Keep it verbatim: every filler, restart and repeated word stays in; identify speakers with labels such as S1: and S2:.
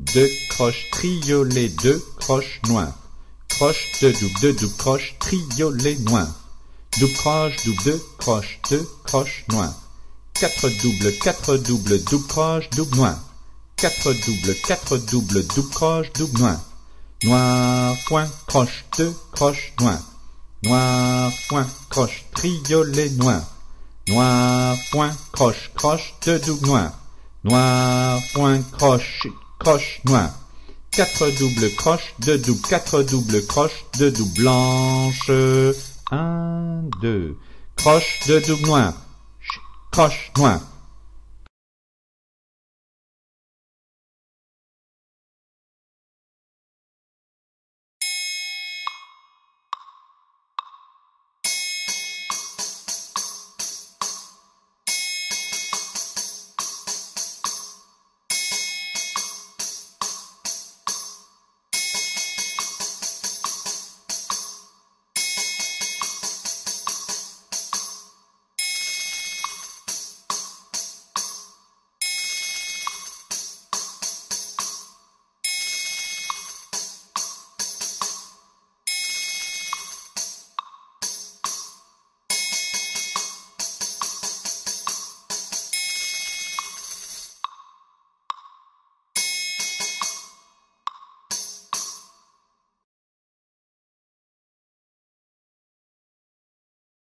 S1: deux croches, triolet, deux croches noires. Croche, deux double, deux double croches, triolet noir. Double croche, double, deux croches, deux croches noires. Quatre double, quatre double, double croche, double noir. Quatre double, quatre double, double croche, double noir. Noir, point, croche, deux croches noires. Noir, point, croche, triolet noir. Noir, point, croche, croche, deux double noir. Noir, point, croche, croche, noir. Quatre double croche, deux double, quatre double croche, deux double blanche. Un, deux. Croche, deux double noir. Croche, noir.